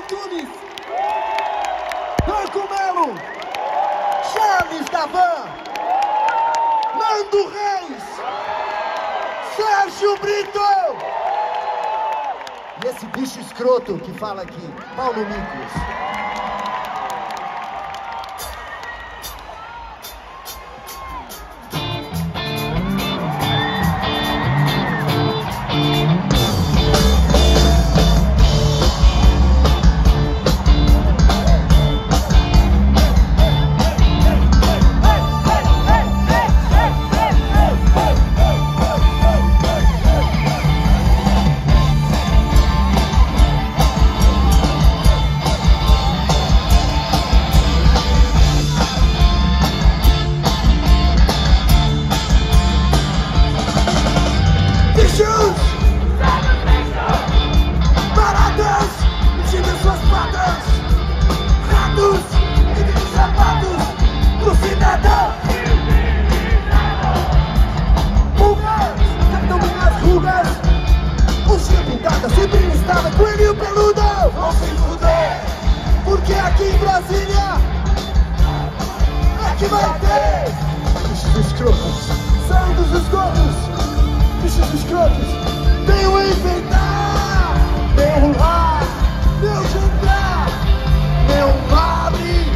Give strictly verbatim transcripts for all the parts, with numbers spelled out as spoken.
Antunes, Marco Melo, Charles Davan, Nando Reis, Sérgio Brito e esse bicho escroto que fala aqui, Paulo Miklos. Coelhinho peludo, vão se fuder, porque aqui em Brasília é que vai ter bichos escrotos, saiam dos esgotos, bichos escrotos, venham inventar, venham lá, venham jantar, venham abre,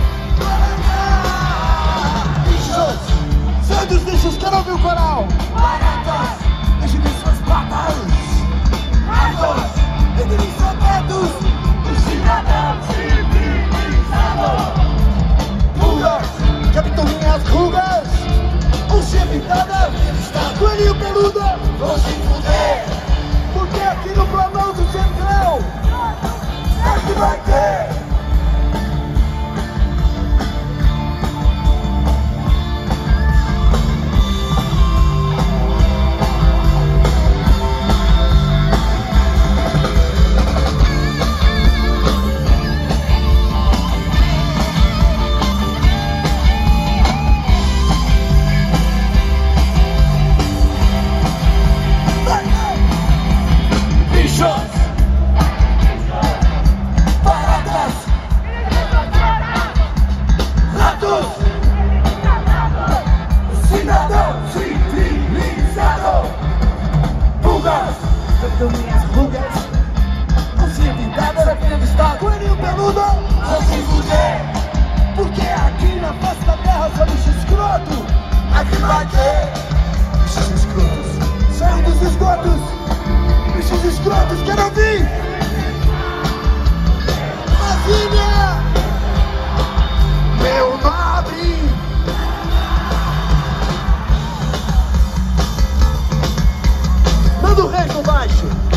guaraná, bichos, saiam dos bichos, quero ouvir o coral, baratas, deixem de suas patas, ratos, Idrissados, o cidadão civilizado. Rugas, capitão minhas rugas, o chefe pintada, coelhinho peludo, vão se fuder, porque aqui no Planalto Central é que vai ter. Minhas rugas, você pintada daquele estado, coelhinho peludo, vão se fuder, porque aqui na face da terra só bicho escroto, aqui vai ter bichos escrotos, saiam dos esgotos, bichos escrotos, quero ouvir Brasília, meu nobre. Nando Reis no baixo.